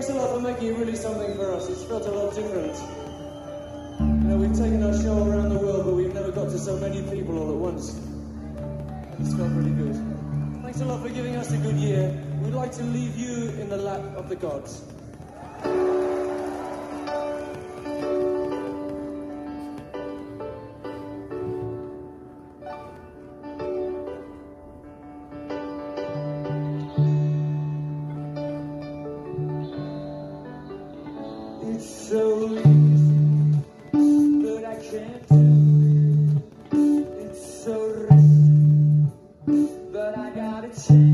thanks a lot for making it really something for us. It's felt a lot different. You know, we've taken our show around the world, but we've never got to so many people all at once. And it's felt really good. Thanks a lot for giving us a good year. We'd like to leave you in the lap of the gods. It's so easy, but I can't do. It's so risky, but I gotta change.